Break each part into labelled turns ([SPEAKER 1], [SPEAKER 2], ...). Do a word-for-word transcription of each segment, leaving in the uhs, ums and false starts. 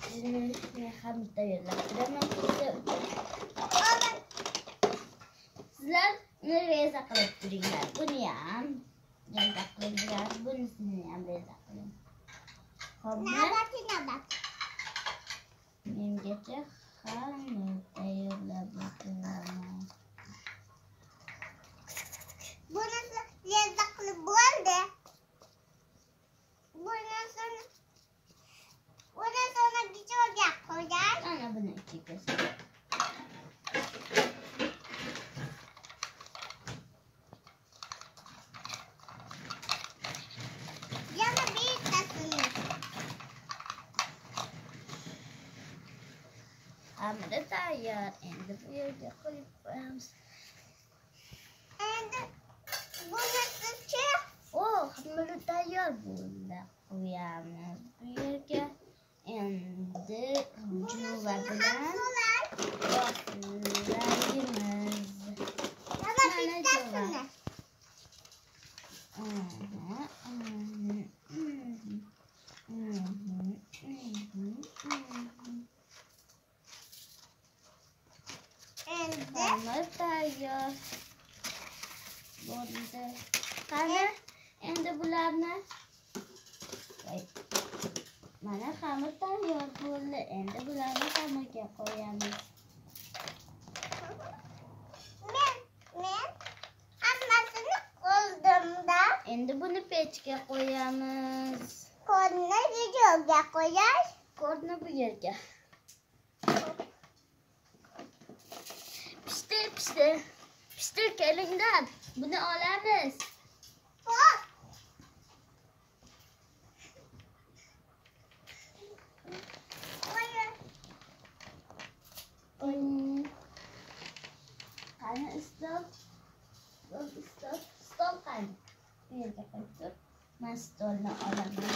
[SPEAKER 1] Sizni ham tayyorlab sizlar uni reza qilib turinglar. Buni ham reza qilinglar, bunisini ham reza qiling. Xo'pmi? Mengacha hamma tayyorlab o'tiraman.
[SPEAKER 2] Bunisi reza qilib bo'ldi. Bunisini bunisini gijoga qo'yay.
[SPEAKER 1] Ana buni ichiga
[SPEAKER 2] yana bittasini.
[SPEAKER 1] Hamma tayyor. Endi bu yerga qo'yib qo'yamiz.
[SPEAKER 2] Endi bunisi-chi?
[SPEAKER 1] Oh, hamma tayyor bo'ldi. Qo'yamiz bu yerga. Endi juva bilan boshlaymiz.
[SPEAKER 2] Yana bittasini. Endi
[SPEAKER 1] Hamma tayyor bo'ldi. Qani, endi bularni mana xamir tayyor bo'ldi. Endi bularni xamirga qo'yamiz.
[SPEAKER 2] men men hammasini qo'ldimda.
[SPEAKER 1] Endi buni pechga qo'yamiz.
[SPEAKER 2] Qo'lni gijoga qo'yay.
[SPEAKER 1] Qo'rni bu yerga. Pishdi, pishdi. Pishdi, kelinglar. Buni olamiz.
[SPEAKER 2] Hop.
[SPEAKER 1] Qani stol? Stol, stol, stol qani? Bu yerga qo'yib tur. Men stolni olaman.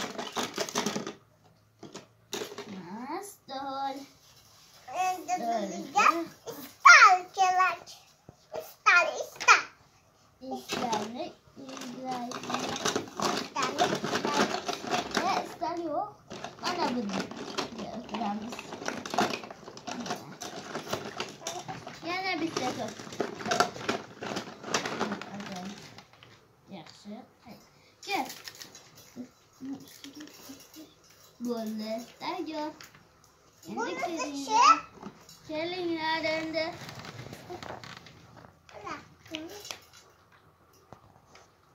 [SPEAKER 1] Mana stol.
[SPEAKER 2] Endi bizga istal kerak. Istal, istal.
[SPEAKER 1] İstani, izlayın.
[SPEAKER 2] Istal,
[SPEAKER 1] Ne istal yok? Mana bunu oturamiz. Yana bitta top. Yaxshi. Kel. Bo'ldi, tayyor. Endi kelinglar. Kelinglar endi.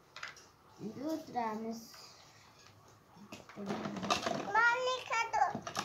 [SPEAKER 1] Endi o'tiramiz.
[SPEAKER 2] Malika